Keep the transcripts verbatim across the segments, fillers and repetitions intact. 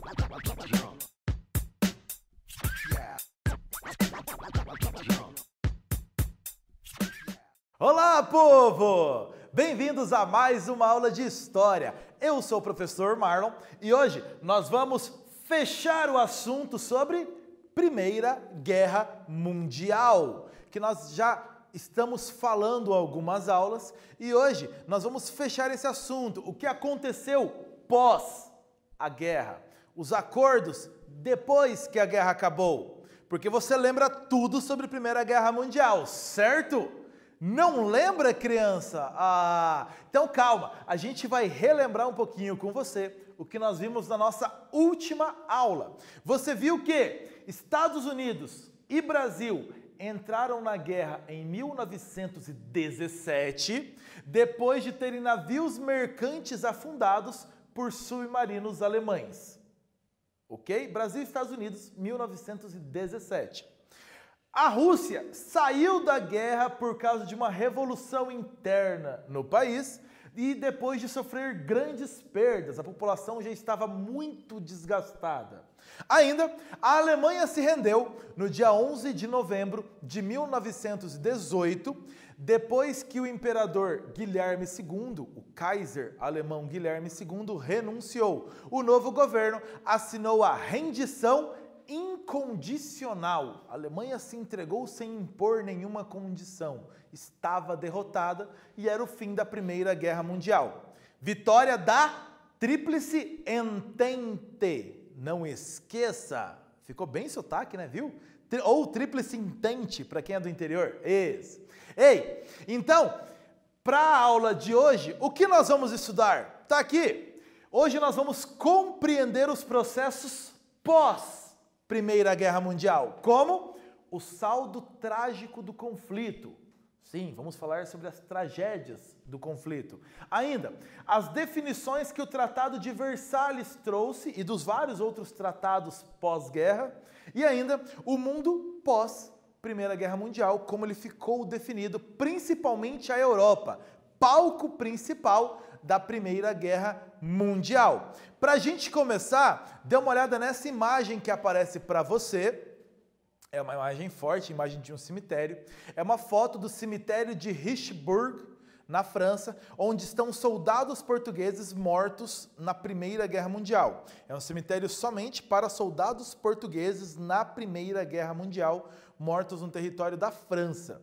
Olá, povo! Bem-vindos a mais uma aula de História. Eu sou o professor Marlon e hoje nós vamos fechar o assunto sobre Primeira Guerra Mundial, que nós já estamos falando algumas aulas e hoje nós vamos fechar esse assunto, o que aconteceu pós a guerra, os acordos depois que a guerra acabou, porque você lembra tudo sobre Primeira Guerra Mundial, certo? Não lembra, criança? Ah, então calma, a gente vai relembrar um pouquinho com você o que nós vimos na nossa última aula. Você viu que Estados Unidos e Brasil entraram na guerra em mil novecentos e dezessete, depois de terem navios mercantes afundados por submarinos alemães. Ok? Brasil e Estados Unidos, mil novecentos e dezessete. A Rússia saiu da guerra por causa de uma revolução interna no país e depois de sofrer grandes perdas, a população já estava muito desgastada. Ainda, a Alemanha se rendeu no dia onze de novembro de mil novecentos e dezoito, depois que o imperador Guilherme segundo, o Kaiser alemão Guilherme segundo, renunciou. O novo governo assinou a rendição incondicional. A Alemanha se entregou sem impor nenhuma condição. Estava derrotada e era o fim da Primeira Guerra Mundial. Vitória da Tríplice Entente. Não esqueça. Ficou bem sotaque, né, viu? Ou Tríplice Entente, para quem é do interior. Esse. Ei, então, para a aula de hoje, o que nós vamos estudar? Tá aqui. Hoje nós vamos compreender os processos pós Primeira Guerra Mundial. Como? O saldo trágico do conflito. Sim, vamos falar sobre as tragédias do conflito. Ainda, as definições que o Tratado de Versalhes trouxe e dos vários outros tratados pós-guerra. E ainda, o mundo pós-Primeira Guerra Mundial, como ele ficou definido, principalmente a Europa, palco principal da Primeira Guerra Mundial. Para a gente começar, dê uma olhada nessa imagem que aparece para você. É uma imagem forte, imagem de um cemitério. É uma foto do cemitério de Richebourg, na França, onde estão soldados portugueses mortos na Primeira Guerra Mundial. É um cemitério somente para soldados portugueses na Primeira Guerra Mundial, mortos no território da França.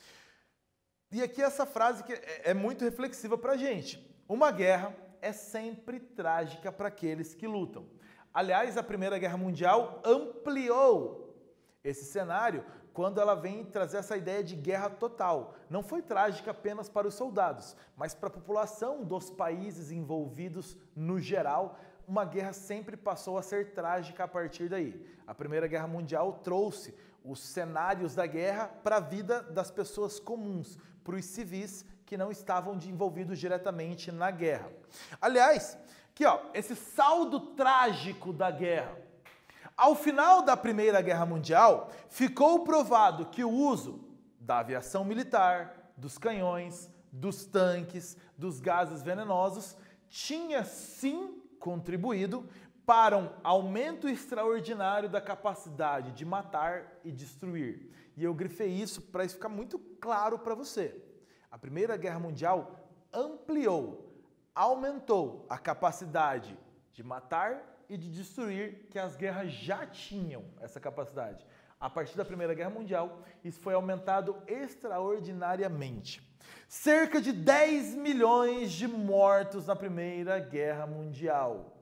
E aqui essa frase que é muito reflexiva para a gente. Uma guerra é sempre trágica para aqueles que lutam. Aliás, a Primeira Guerra Mundial ampliou esse cenário quando ela vem trazer essa ideia de guerra total. Não foi trágica apenas para os soldados, mas para a população dos países envolvidos no geral. Uma guerra sempre passou a ser trágica a partir daí. A Primeira Guerra Mundial trouxe os cenários da guerra para a vida das pessoas comuns, para os civis que não estavam envolvidos diretamente na guerra. Aliás, aqui ó, esse saldo trágico da guerra. Ao final da Primeira Guerra Mundial, ficou provado que o uso da aviação militar, dos canhões, dos tanques, dos gases venenosos, tinha sim contribuído para um aumento extraordinário da capacidade de matar e destruir. E eu grifei isso para isso ficar muito claro para você. A Primeira Guerra Mundial ampliou, aumentou a capacidade de matar e de destruir, que as guerras já tinham essa capacidade. A partir da Primeira Guerra Mundial, isso foi aumentado extraordinariamente. Cerca de dez milhões de mortos na Primeira Guerra Mundial.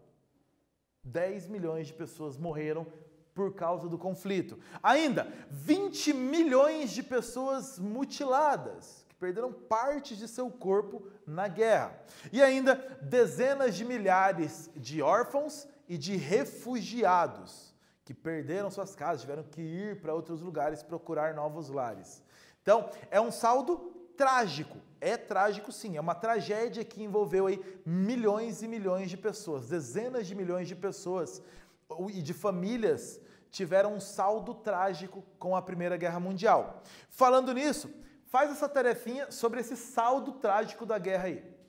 dez milhões de pessoas morreram por causa do conflito. Ainda, vinte milhões de pessoas mutiladas, que perderam partes de seu corpo na guerra. E ainda, dezenas de milhares de órfãos e de refugiados que perderam suas casas, tiveram que ir para outros lugares procurar novos lares. Então, é um saldo trágico. É trágico sim, é uma tragédia que envolveu aí milhões e milhões de pessoas, dezenas de milhões de pessoas e de famílias tiveram um saldo trágico com a Primeira Guerra Mundial. Falando nisso, faz essa tarefinha sobre esse saldo trágico da guerra aí.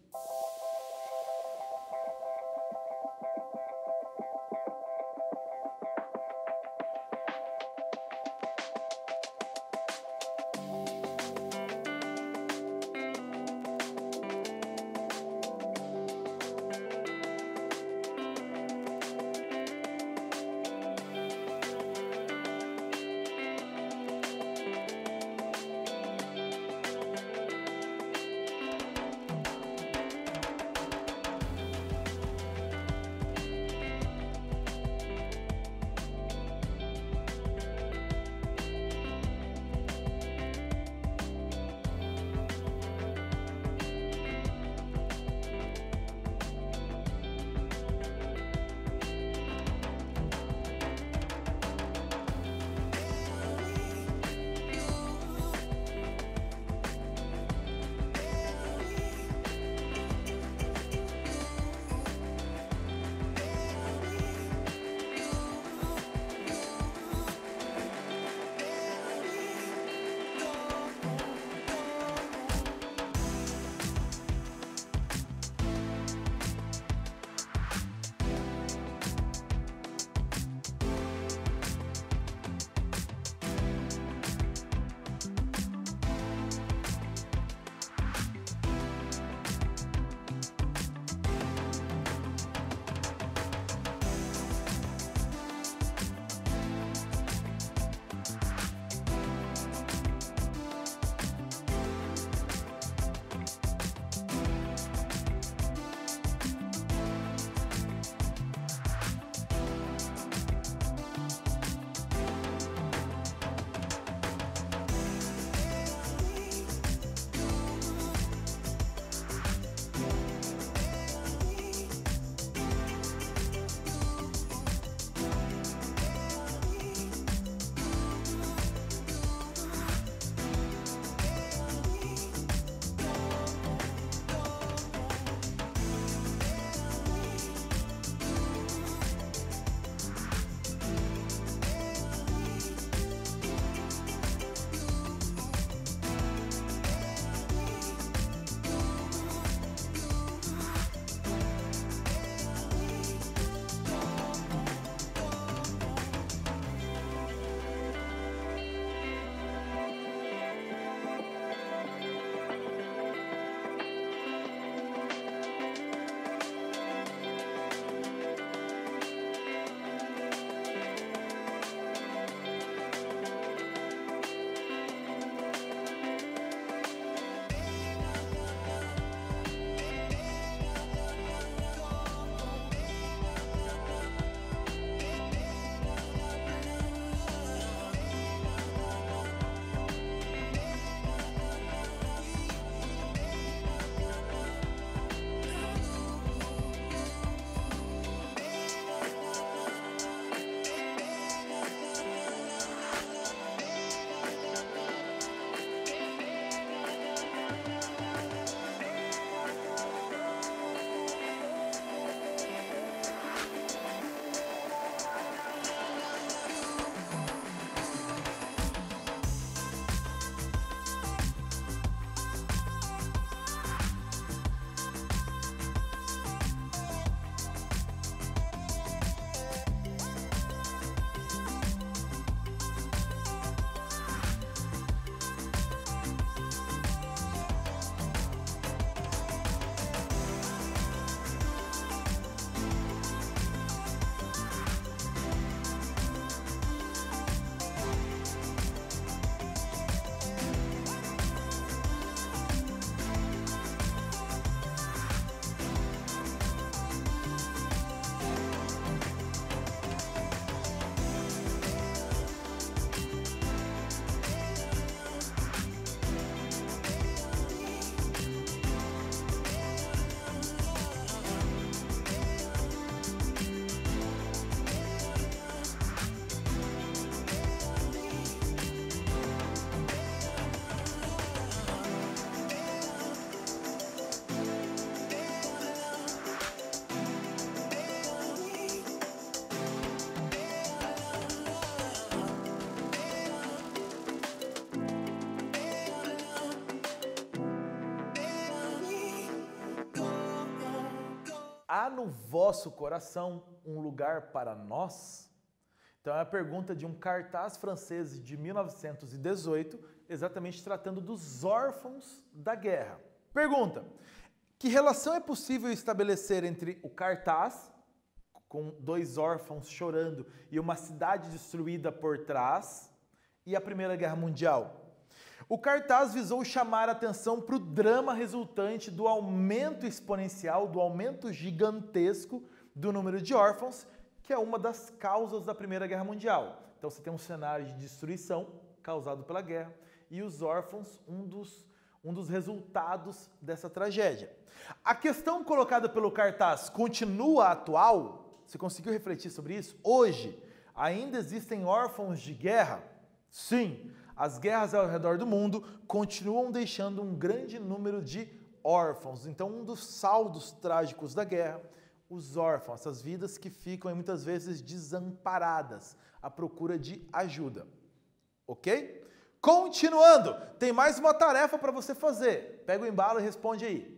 há no vosso coração um lugar para nós? Então é a pergunta de um cartaz francês de mil novecentos e dezoito, exatamente tratando dos órfãos da guerra. Pergunta: que relação é possível estabelecer entre o cartaz, com dois órfãos chorando e uma cidade destruída por trás, e a Primeira Guerra Mundial? O cartaz visou chamar a atenção para o drama resultante do aumento exponencial, do aumento gigantesco do número de órfãos, que é uma das causas da Primeira Guerra Mundial. Então você tem um cenário de destruição causado pela guerra e os órfãos, um dos, um dos resultados dessa tragédia. A questão colocada pelo cartaz continua atual? Você conseguiu refletir sobre isso? Hoje, ainda existem órfãos de guerra? Sim. As guerras ao redor do mundo continuam deixando um grande número de órfãos. Então, um dos saldos trágicos da guerra, os órfãos, essas vidas que ficam muitas vezes desamparadas, à procura de ajuda. Ok? Continuando, tem mais uma tarefa para você fazer. Pega o embalo e responde aí.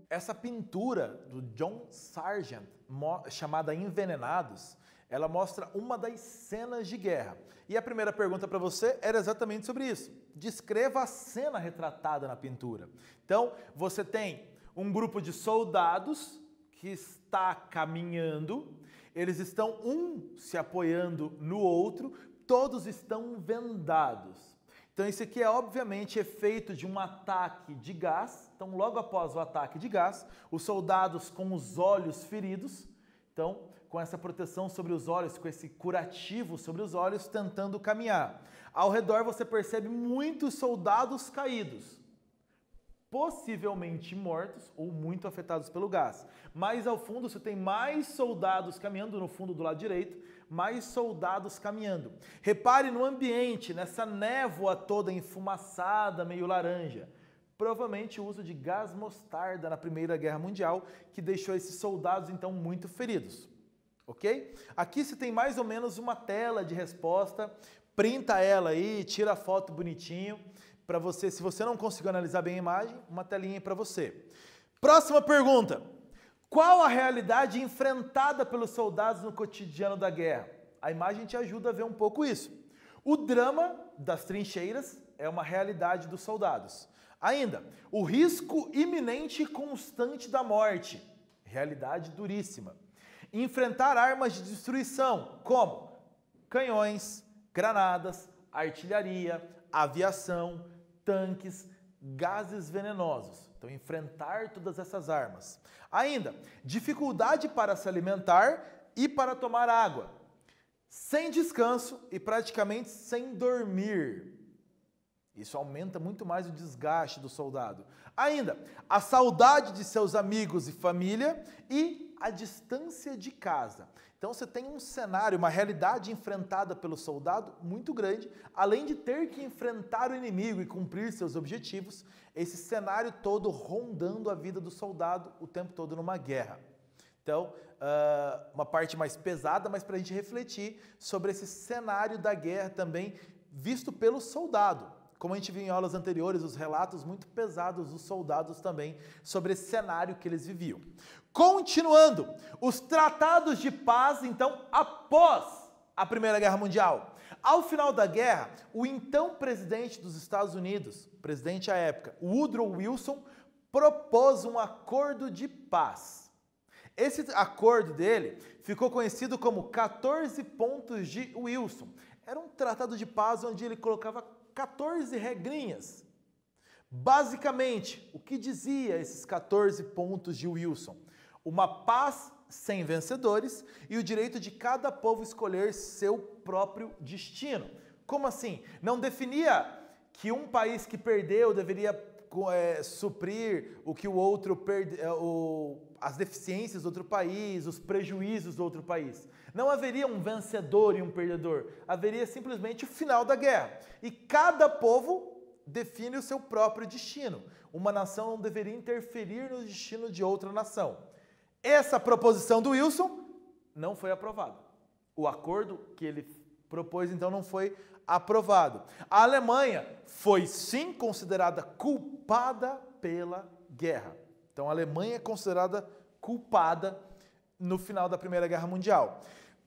Essa pintura do John Sargent, chamada Envenenados, ela mostra uma das cenas de guerra. E a primeira pergunta para você era exatamente sobre isso. Descreva a cena retratada na pintura. Então, você tem um grupo de soldados que está caminhando, eles estão um se apoiando no outro, todos estão vendados. Então, isso aqui é obviamente efeito de um ataque de gás. Então, logo após o ataque de gás, os soldados com os olhos feridos, então, com essa proteção sobre os olhos, com esse curativo sobre os olhos, tentando caminhar. Ao redor você percebe muitos soldados caídos, possivelmente mortos ou muito afetados pelo gás. Mais ao fundo você tem mais soldados caminhando, no fundo do lado direito, mais soldados caminhando. Repare no ambiente, nessa névoa toda enfumaçada, meio laranja. Provavelmente o uso de gás mostarda na Primeira Guerra Mundial, que deixou esses soldados então muito feridos. Ok? Aqui você tem mais ou menos uma tela de resposta, printa ela aí, tira a foto bonitinho, para você, se você não conseguiu analisar bem a imagem, uma telinha para você. Próxima pergunta. Qual a realidade enfrentada pelos soldados no cotidiano da guerra? A imagem te ajuda a ver um pouco isso. O drama das trincheiras é uma realidade dos soldados. Ainda, o risco iminente e constante da morte, realidade duríssima. Enfrentar armas de destruição, como canhões, granadas, artilharia, aviação, tanques, gases venenosos. Então, enfrentar todas essas armas. Ainda, dificuldade para se alimentar e para tomar água. Sem descanso e praticamente sem dormir. Isso aumenta muito mais o desgaste do soldado. Ainda, a saudade de seus amigos e família e a distância de casa. Então você tem um cenário, uma realidade enfrentada pelo soldado muito grande, além de ter que enfrentar o inimigo e cumprir seus objetivos, esse cenário todo rondando a vida do soldado o tempo todo numa guerra. Então, uh, uma parte mais pesada, mas para a gente refletir sobre esse cenário da guerra também visto pelo soldado. Como a gente viu em aulas anteriores, os relatos muito pesados dos soldados também sobre esse cenário que eles viviam. Continuando, os tratados de paz, então, após a Primeira Guerra Mundial. Ao final da guerra, o então presidente dos Estados Unidos, presidente à época, Woodrow Wilson, propôs um acordo de paz. Esse acordo dele ficou conhecido como quatorze pontos de Wilson. Era um tratado de paz onde ele colocava quatorze regrinhas. Basicamente, o que dizia esses quatorze pontos de Wilson? Uma paz sem vencedores e o direito de cada povo escolher seu próprio destino. Como assim? Não definia que um país que perdeu deveria é, suprir o que o outro perde, o, as deficiências do outro país, os prejuízos do outro país. Não haveria um vencedor e um perdedor, haveria simplesmente o final da guerra. E cada povo define o seu próprio destino. Uma nação não deveria interferir no destino de outra nação. Essa proposição do Wilson não foi aprovada. O acordo que ele propôs, então, não foi aprovado. A Alemanha foi, sim, considerada culpada pela guerra. Então, a Alemanha é considerada culpada no final da Primeira Guerra Mundial.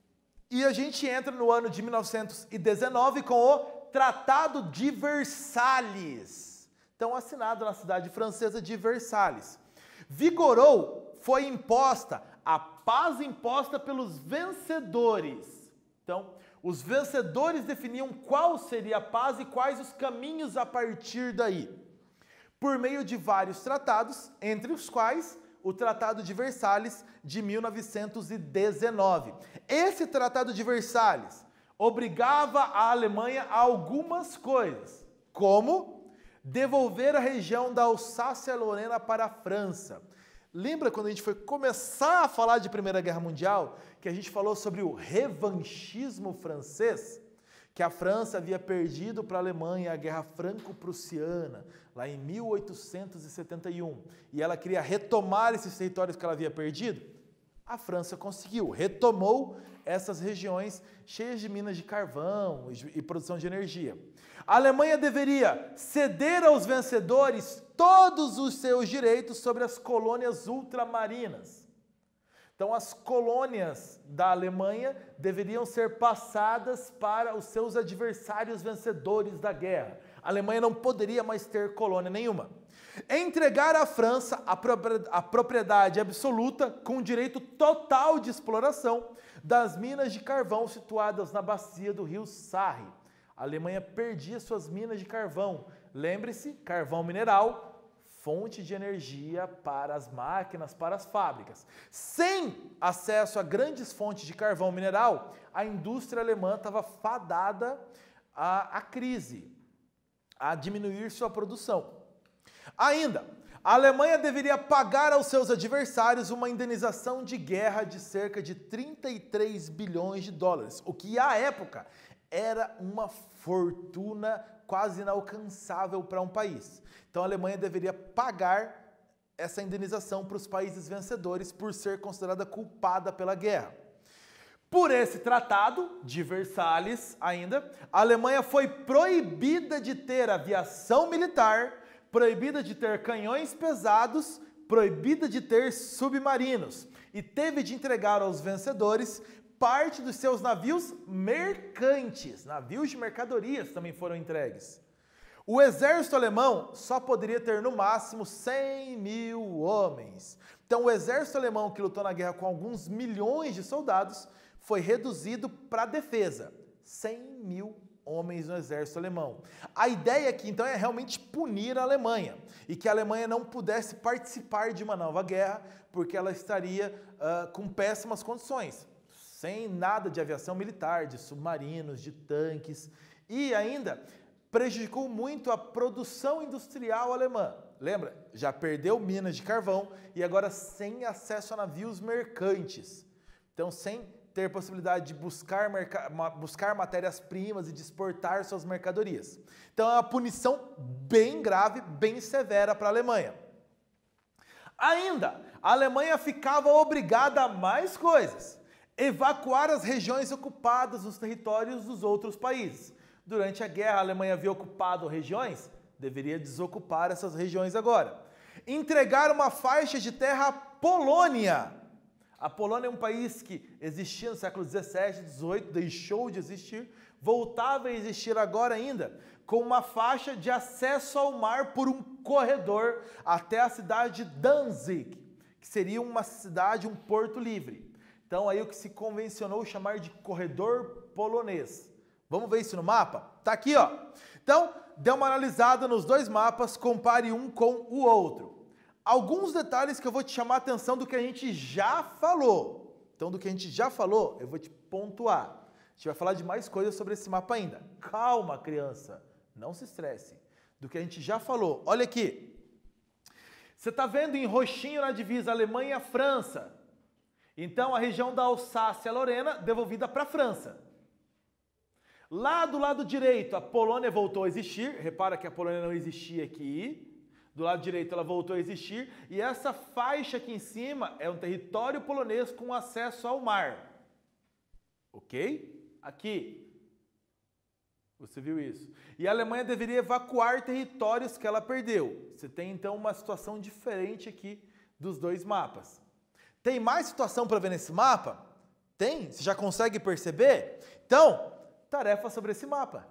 E a gente entra no ano de mil novecentos e dezenove com o Tratado de Versalhes. Então, assinado na cidade francesa de Versalhes. Vigorou, foi imposta a paz imposta pelos vencedores. Então, os vencedores definiam qual seria a paz e quais os caminhos a partir daí. Por meio de vários tratados, entre os quais o Tratado de Versalhes de mil novecentos e dezenove. Esse Tratado de Versalhes obrigava a Alemanha a algumas coisas, como devolver a região da Alsácia-Lorena para a França. Lembra quando a gente foi começar a falar de Primeira Guerra Mundial, que a gente falou sobre o revanchismo francês? Que a França havia perdido para a Alemanha a Guerra Franco-Prussiana, lá em mil oitocentos e setenta e um, e ela queria retomar esses territórios que ela havia perdido? A França conseguiu, retomou essas regiões cheias de minas de carvão e produção de energia. A Alemanha deveria ceder aos vencedores todos os seus direitos sobre as colônias ultramarinas. Então, as colônias da Alemanha deveriam ser passadas para os seus adversários vencedores da guerra. A Alemanha não poderia mais ter colônia nenhuma. Entregar à França a propriedade absoluta com direito total de exploração das minas de carvão situadas na bacia do rio Sarre. A Alemanha perdia suas minas de carvão. Lembre-se, carvão mineral, fonte de energia para as máquinas, para as fábricas. Sem acesso a grandes fontes de carvão mineral, a indústria alemã estava fadada à, à crise, a diminuir sua produção. Ainda, a Alemanha deveria pagar aos seus adversários uma indenização de guerra de cerca de trinta e três bilhões de dólares, o que à época era uma fortuna quase inalcançável para um país. Então a Alemanha deveria pagar essa indenização para os países vencedores por ser considerada culpada pela guerra. Por esse tratado de Versalhes, ainda, a Alemanha foi proibida de ter aviação militar, proibida de ter canhões pesados, proibida de ter submarinos e teve de entregar aos vencedores parte dos seus navios mercantes, navios de mercadorias também foram entregues. O exército alemão só poderia ter no máximo cem mil homens. Então o exército alemão, que lutou na guerra com alguns milhões de soldados, foi reduzido para a defesa. cem mil homens no exército alemão. A ideia aqui, então, é realmente punir a Alemanha e que a Alemanha não pudesse participar de uma nova guerra porque ela estaria uh, com péssimas condições, sem nada de aviação militar, de submarinos, de tanques e ainda prejudicou muito a produção industrial alemã. Lembra? Já perdeu minas de carvão e agora sem acesso a navios mercantes. Então, sem ter possibilidade de buscar, buscar matérias-primas e de exportar suas mercadorias. Então é uma punição bem grave, bem severa para a Alemanha. Ainda, a Alemanha ficava obrigada a mais coisas. Evacuar as regiões ocupadas nos territórios dos outros países. Durante a guerra, a Alemanha havia ocupado regiões, deveria desocupar essas regiões agora. Entregar uma faixa de terra à Polônia. A Polônia é um país que existia no século dezessete, dezoito, deixou de existir, voltava a existir agora ainda, com uma faixa de acesso ao mar por um corredor até a cidade de Danzig, que seria uma cidade, um porto livre. Então aí o que se convencionou chamar de corredor polonês. Vamos ver isso no mapa? Tá aqui, ó. Então, dê uma analisada nos dois mapas, compare um com o outro. Alguns detalhes que eu vou te chamar a atenção do que a gente já falou. Então, do que a gente já falou, eu vou te pontuar. A gente vai falar de mais coisas sobre esse mapa ainda. Calma, criança. Não se estresse. Do que a gente já falou. Olha aqui. Você está vendo em roxinho na divisa Alemanha e França. Então, a região da Alsácia-Lorena devolvida para a França. Lá do lado direito, a Polônia voltou a existir. Repara que a Polônia não existia aqui. Do lado direito ela voltou a existir e essa faixa aqui em cima é um território polonês com acesso ao mar. Ok? Aqui. Você viu isso? E a Alemanha deveria evacuar territórios que ela perdeu. Você tem então uma situação diferente aqui dos dois mapas. Tem mais situação para ver nesse mapa? Tem? Você já consegue perceber? Então, tarefa sobre esse mapa.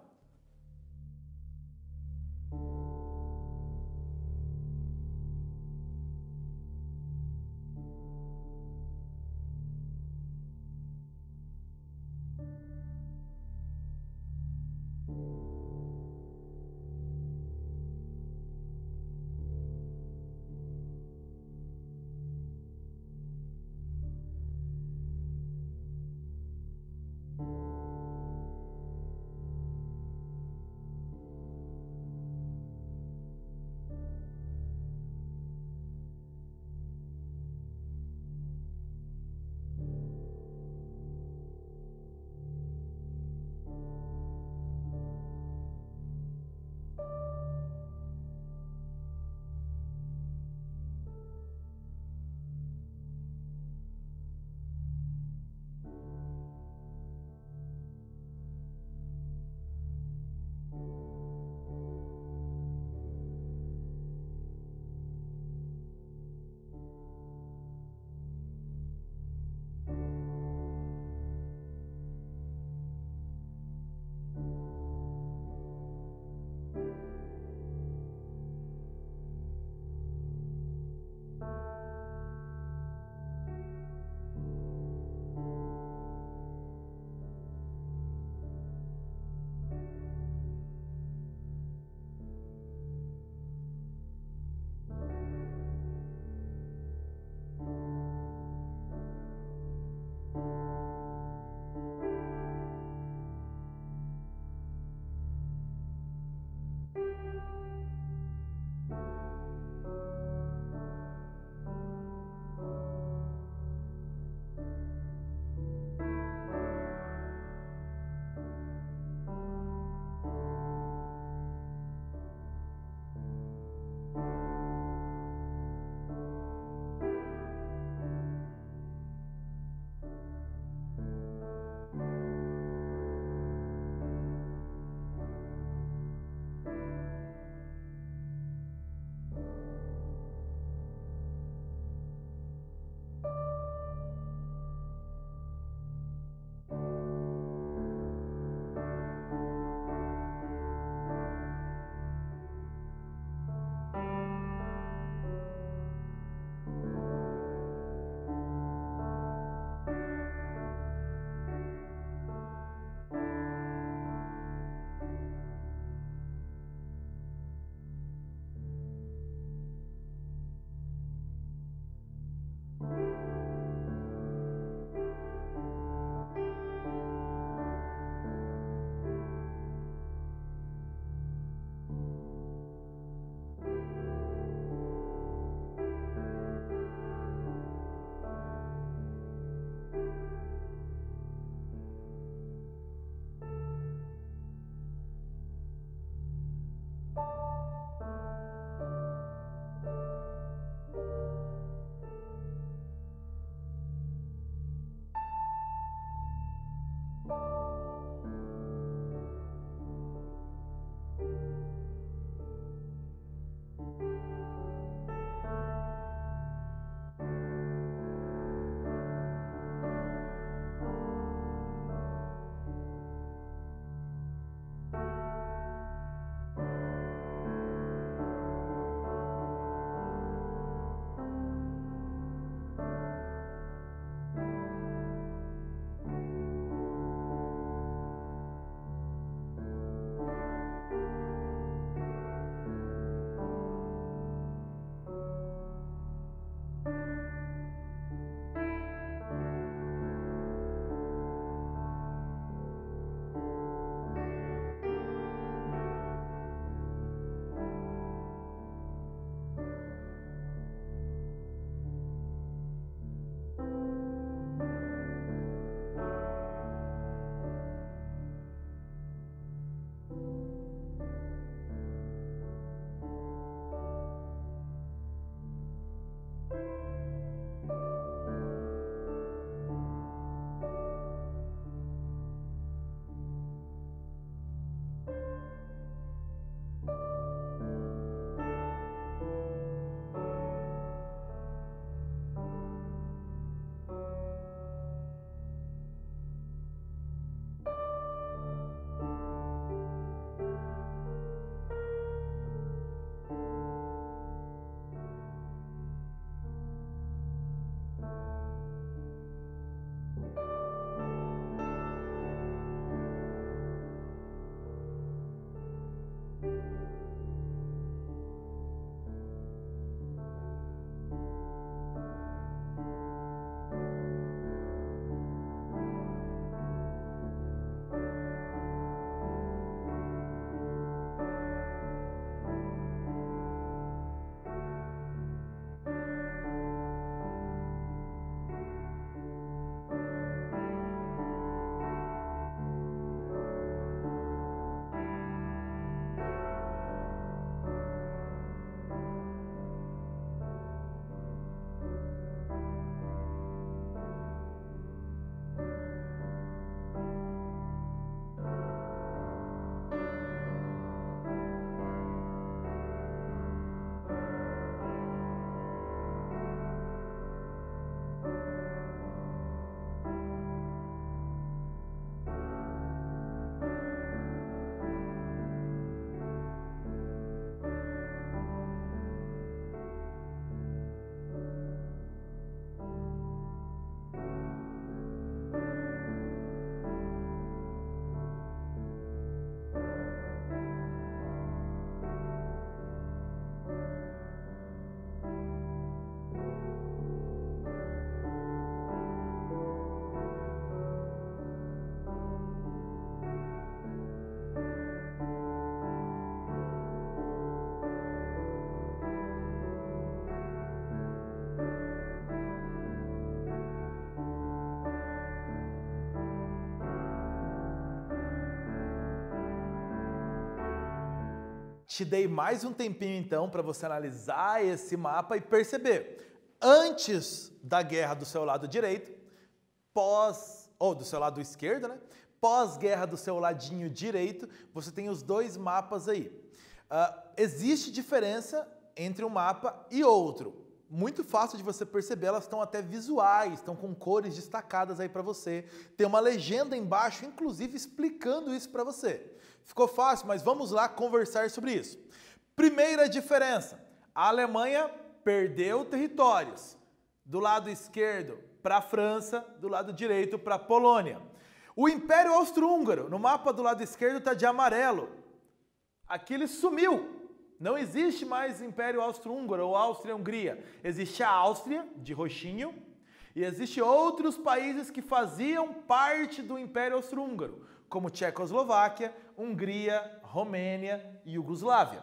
te dei mais um tempinho então para você analisar esse mapa e perceber. Antes da guerra do seu lado direito, pós, ou do seu lado esquerdo, né? Pós-guerra do seu ladinho direito, você tem os dois mapas aí. Uh, existe diferença entre um mapa e outro. Muito fácil de você perceber, elas estão até visuais, estão com cores destacadas aí para você. Tem uma legenda embaixo, inclusive, explicando isso para você. Ficou fácil, mas vamos lá conversar sobre isso. Primeira diferença, a Alemanha perdeu territórios. Do lado esquerdo para a França, do lado direito para a Polônia. O Império Austro-Húngaro, no mapa do lado esquerdo está de amarelo. Aqui ele sumiu. Não existe mais Império Austro-Húngaro ou Áustria-Hungria. Existe a Áustria, de roxinho, e existem outros países que faziam parte do Império Austro-Húngaro, como Tchecoslováquia, Hungria, Romênia e Iugoslávia.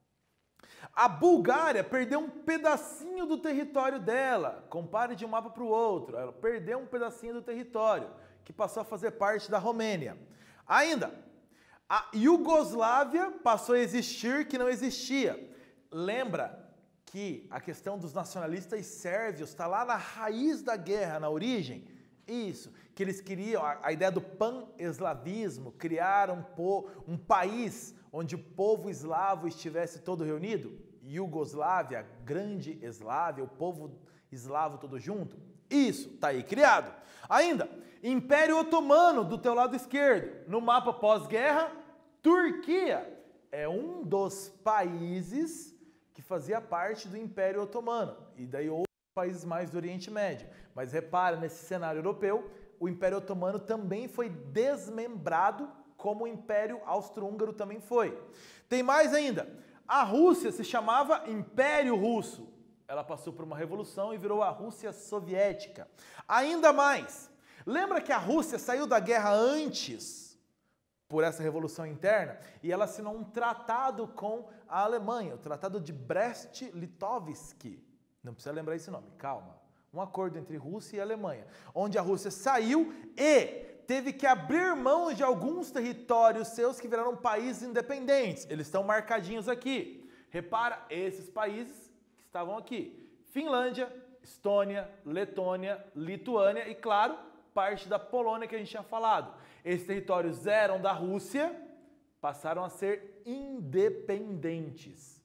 A Bulgária perdeu um pedacinho do território dela. Compare de um mapa para o outro. Ela perdeu um pedacinho do território, que passou a fazer parte da Romênia. Ainda, a Iugoslávia passou a existir que não existia. Lembra que a questão dos nacionalistas sérvios está lá na raiz da guerra, na origem? Isso, que eles queriam, a, a ideia do pan-eslavismo, criar um, po, um país onde o povo eslavo estivesse todo reunido. Iugoslávia, grande Eslávia, o povo eslavo todo junto. Isso, está aí criado. Ainda, Império Otomano do teu lado esquerdo. No mapa pós-guerra, Turquia é um dos países que fazia parte do Império Otomano. E daí outros países mais do Oriente Médio. Mas repara, nesse cenário europeu, o Império Otomano também foi desmembrado, como o Império Austro-Húngaro também foi. Tem mais ainda. A Rússia se chamava Império Russo. Ela passou por uma revolução e virou a Rússia Soviética. Ainda mais, lembra que a Rússia saiu da guerra antes, por essa revolução interna, e ela assinou um tratado com a Alemanha, o Tratado de Brest-Litovsk. Não precisa lembrar esse nome, calma. Um acordo entre Rússia e Alemanha, onde a Rússia saiu e teve que abrir mão de alguns territórios seus que viraram países independentes. Eles estão marcadinhos aqui. Repara, esses países que estavam aqui. Finlândia, Estônia, Letônia, Lituânia e, claro, parte da Polônia que a gente tinha falado. Esses territórios eram da Rússia, passaram a ser independentes.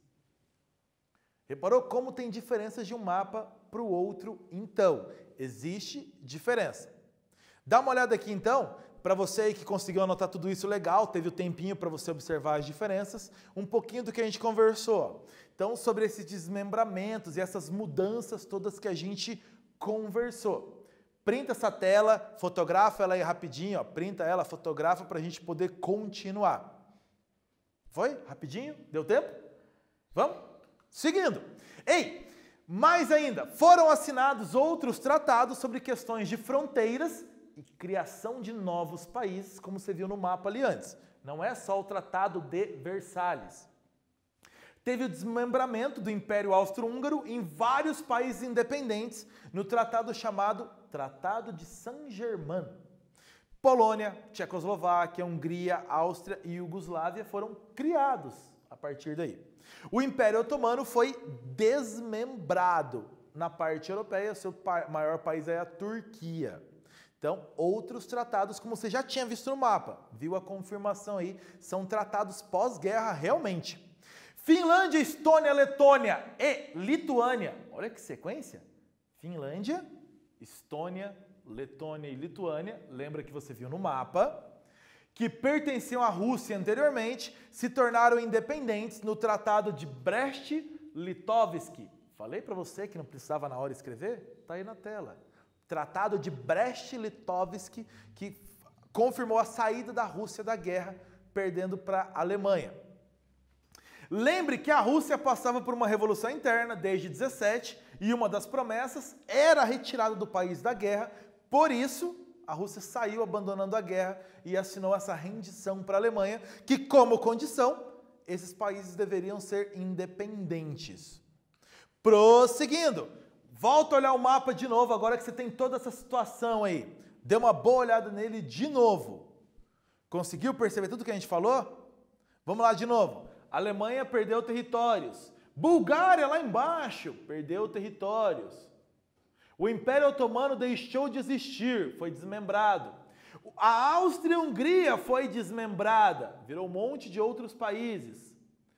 Reparou como tem diferenças de um mapa para o outro? Então, existe diferença. Dá uma olhada aqui então, para você aí que conseguiu anotar tudo isso legal, teve o tempinho para você observar as diferenças, um pouquinho do que a gente conversou. Então, sobre esses desmembramentos e essas mudanças todas que a gente conversou. Printa essa tela, fotografa ela aí rapidinho, ó, printa ela, fotografa para a gente poder continuar. Foi? Rapidinho? Deu tempo? Vamos? Seguindo. Ei, mais ainda, foram assinados outros tratados sobre questões de fronteiras e criação de novos países, como você viu no mapa ali antes. Não é só o Tratado de Versalhes. Teve o desmembramento do Império Austro-Húngaro em vários países independentes no tratado chamado Tratado de Saint-Germain. Polônia, Tchecoslováquia, Hungria, Áustria e Iugoslávia foram criados a partir daí. O Império Otomano foi desmembrado. Na parte europeia, seu maior país é a Turquia. Então, outros tratados, como você já tinha visto no mapa, viu a confirmação aí, são tratados pós-guerra realmente. Finlândia, Estônia, Letônia e Lituânia. Olha que sequência. Finlândia, Estônia, Letônia e Lituânia. Lembra que você viu no mapa. Que pertenciam à Rússia anteriormente, se tornaram independentes no Tratado de Brest-Litovsk. Falei para você que não precisava na hora escrever? Tá aí na tela. Tratado de Brest-Litovsk, que confirmou a saída da Rússia da guerra, perdendo para a Alemanha. Lembre que a Rússia passava por uma revolução interna desde dezessete e uma das promessas era a retirada do país da guerra. Por isso, a Rússia saiu abandonando a guerra e assinou essa rendição para a Alemanha, que como condição, esses países deveriam ser independentes. Prosseguindo, volta a olhar o mapa de novo, agora que você tem toda essa situação aí. Dê uma boa olhada nele de novo. Conseguiu perceber tudo que a gente falou? Vamos lá de novo. Alemanha perdeu territórios. Bulgária, lá embaixo, perdeu territórios. O Império Otomano deixou de existir, foi desmembrado. A Áustria-Hungria foi desmembrada, virou um monte de outros países.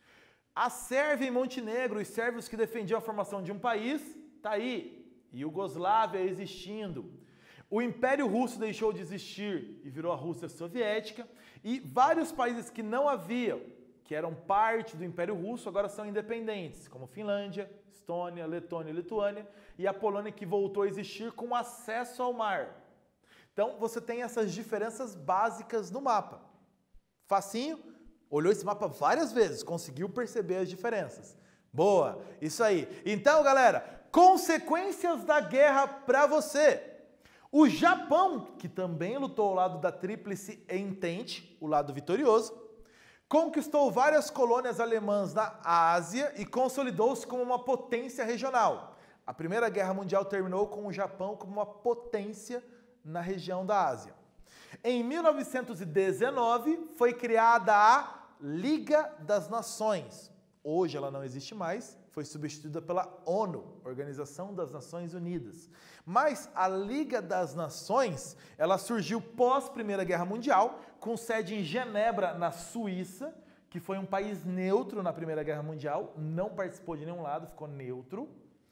A Sérvia e Montenegro, os sérvios que defendiam a formação de um país, tá aí. Iugoslávia existindo. O Império Russo deixou de existir e virou a Rússia Soviética. E vários países que não haviam, que eram parte do Império Russo, agora são independentes, como Finlândia, Estônia, Letônia e Lituânia, e a Polônia que voltou a existir com acesso ao mar. Então você tem essas diferenças básicas no mapa. Facinho, olhou esse mapa várias vezes, conseguiu perceber as diferenças. Boa, isso aí. Então, galera, consequências da guerra para você. O Japão, que também lutou ao lado da Tríplice Entente, o lado vitorioso, conquistou várias colônias alemãs na Ásia e consolidou-se como uma potência regional. A Primeira Guerra Mundial terminou com o Japão como uma potência na região da Ásia. Em mil novecentos e dezenove, foi criada a Liga das Nações. Hoje ela não existe mais, foi substituída pela ONU, Organização das Nações Unidas. Mas a Liga das Nações, ela surgiu pós Primeira Guerra Mundial, com sede em Genebra, na Suíça, que foi um país neutro na Primeira Guerra Mundial, não participou de nenhum lado, ficou neutro.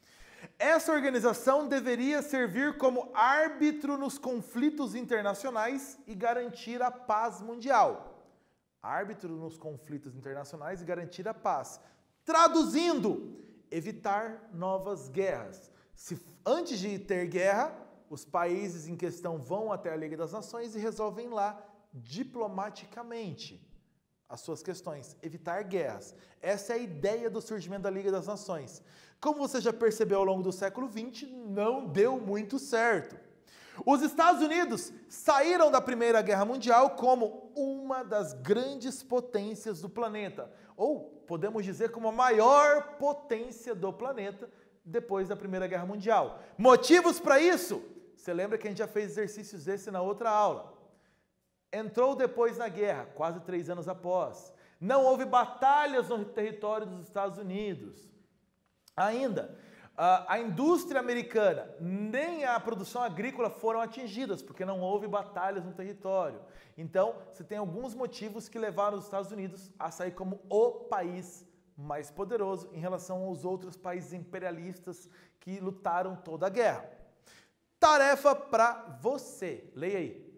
Essa organização deveria servir como árbitro nos conflitos internacionais e garantir a paz mundial. Árbitro nos conflitos internacionais e garantir a paz. Traduzindo, evitar novas guerras. Se antes de ter guerra, os países em questão vão até a Liga das Nações e resolvem lá diplomaticamente as suas questões, evitar guerras. Essa é a ideia do surgimento da Liga das Nações. Como você já percebeu ao longo do século vinte, não deu muito certo. Os Estados Unidos saíram da Primeira Guerra Mundial como uma das grandes potências do planeta, ou podemos dizer como a maior potência do planeta depois da Primeira Guerra Mundial. Motivos para isso? Você lembra que a gente já fez exercícios desse na outra aula. Entrou depois na guerra, quase três anos após. Não houve batalhas no território dos Estados Unidos. Ainda, a indústria americana nem a produção agrícola foram atingidas, porque não houve batalhas no território. Então, você tem alguns motivos que levaram os Estados Unidos a sair como o país mais poderoso em relação aos outros países imperialistas que lutaram toda a guerra. Tarefa para você. Leia aí.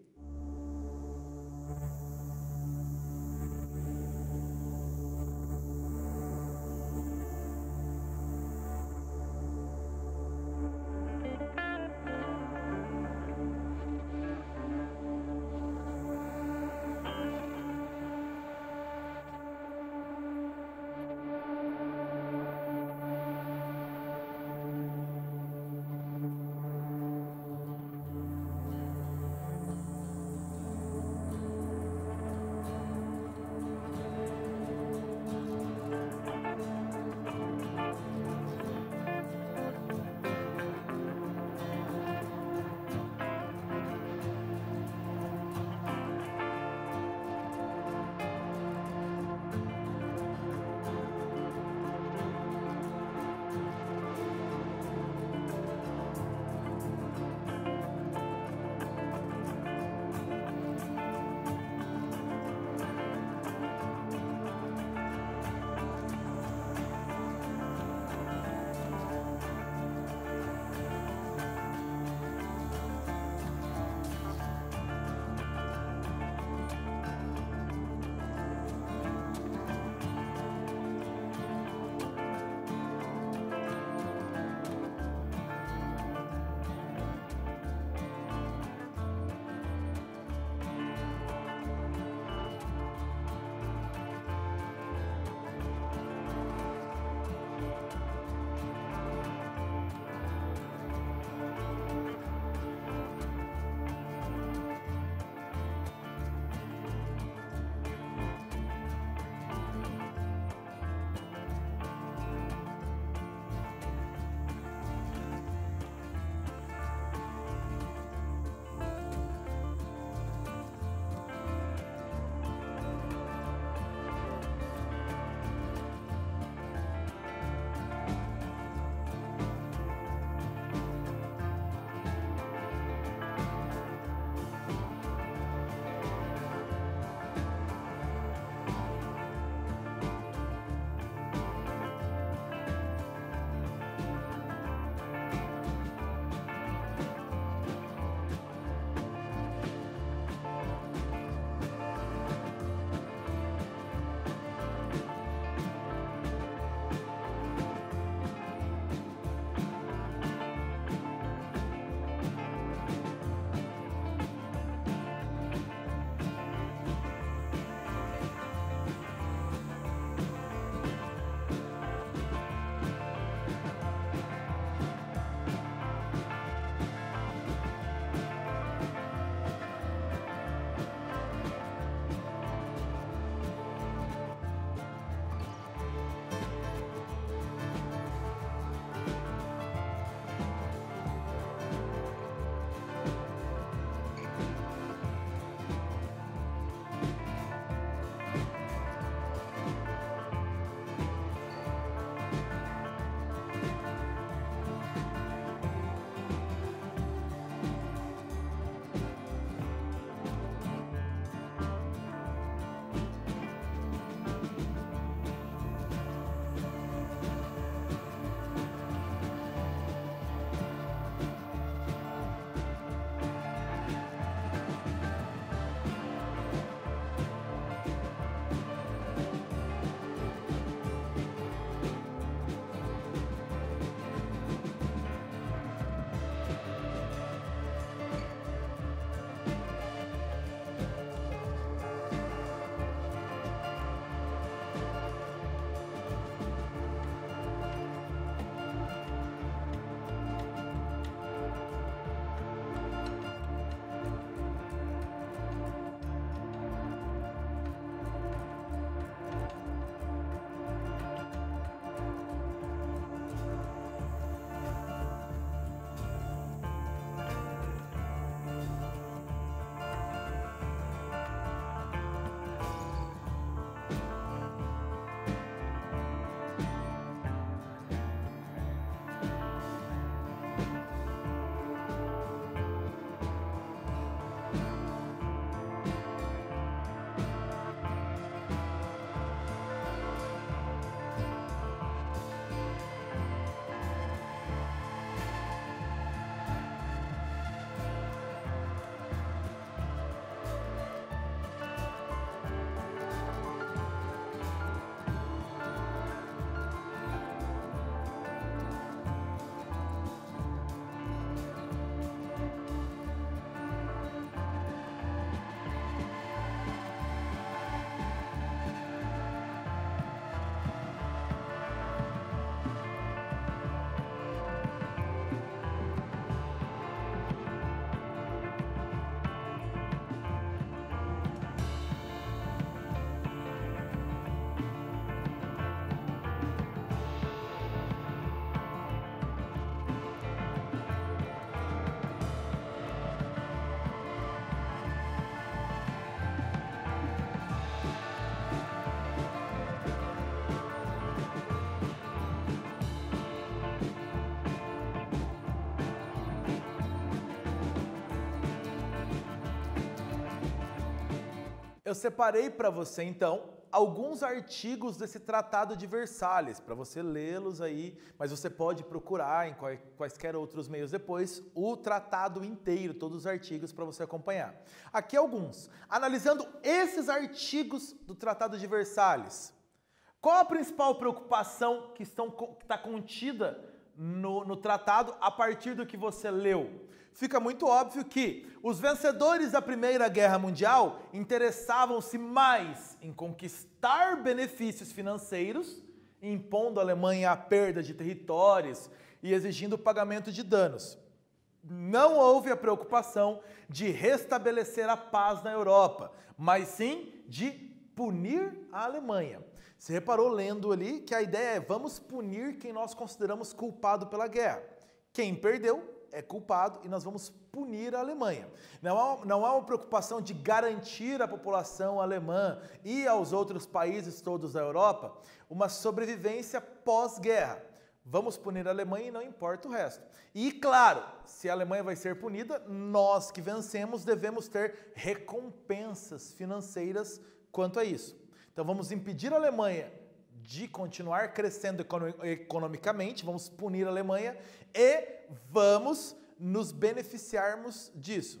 eu separei para você então alguns artigos desse Tratado de Versalhes, para você lê-los aí, mas você pode procurar em quaisquer outros meios depois o tratado inteiro, todos os artigos para você acompanhar. Aqui alguns. Analisando esses artigos do Tratado de Versalhes, qual a principal preocupação que está contida no, no tratado a partir do que você leu? Fica muito óbvio que os vencedores da Primeira Guerra Mundial interessavam-se mais em conquistar benefícios financeiros, impondo à Alemanha a perda de territórios e exigindo o pagamento de danos. Não houve a preocupação de restabelecer a paz na Europa, mas sim de punir a Alemanha. Você reparou lendo ali que a ideia é vamos punir quem nós consideramos culpado pela guerra. Quem perdeu é culpado e nós vamos punir a Alemanha. Não há, não há uma preocupação de garantir à população alemã e aos outros países todos da Europa uma sobrevivência pós-guerra. Vamos punir a Alemanha e não importa o resto. E claro, se a Alemanha vai ser punida, nós que vencemos devemos ter recompensas financeiras quanto a isso. Então vamos impedir a Alemanha de continuar crescendo economicamente, vamos punir a Alemanha e vamos nos beneficiarmos disso,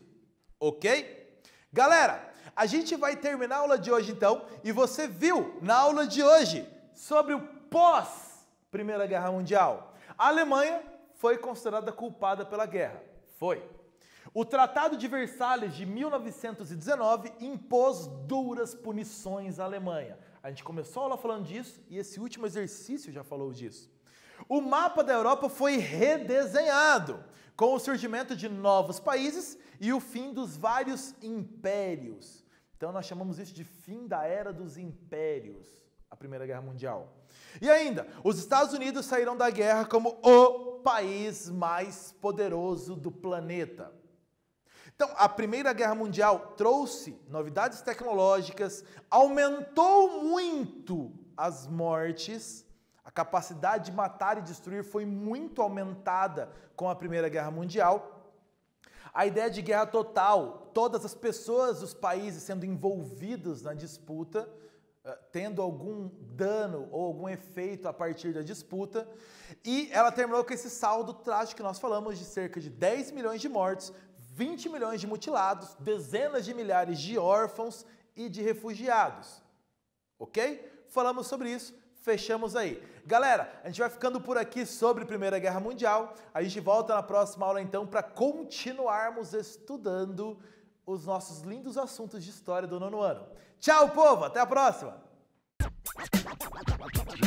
ok? Galera, a gente vai terminar a aula de hoje então, e você viu na aula de hoje sobre o pós-Primeira Guerra Mundial. A Alemanha foi considerada culpada pela guerra, foi. O Tratado de Versalhes de mil novecentos e dezenove impôs duras punições à Alemanha. A gente começou a aula falando disso e esse último exercício já falou disso. O mapa da Europa foi redesenhado com o surgimento de novos países e o fim dos vários impérios. Então nós chamamos isso de fim da Era dos Impérios, a Primeira Guerra Mundial. E ainda, os Estados Unidos saíram da guerra como o país mais poderoso do planeta. Então, a Primeira Guerra Mundial trouxe novidades tecnológicas, aumentou muito as mortes, a capacidade de matar e destruir foi muito aumentada com a Primeira Guerra Mundial. A ideia de guerra total, todas as pessoas dos países sendo envolvidos na disputa, tendo algum dano ou algum efeito a partir da disputa, e ela terminou com esse saldo trágico que nós falamos de cerca de dez milhões de mortos, vinte milhões de mutilados, dezenas de milhares de órfãos e de refugiados. Ok? Falamos sobre isso, fechamos aí. Galera, a gente vai ficando por aqui sobre Primeira Guerra Mundial. A gente volta na próxima aula então para continuarmos estudando os nossos lindos assuntos de história do nono ano. Tchau, povo! Até a próxima!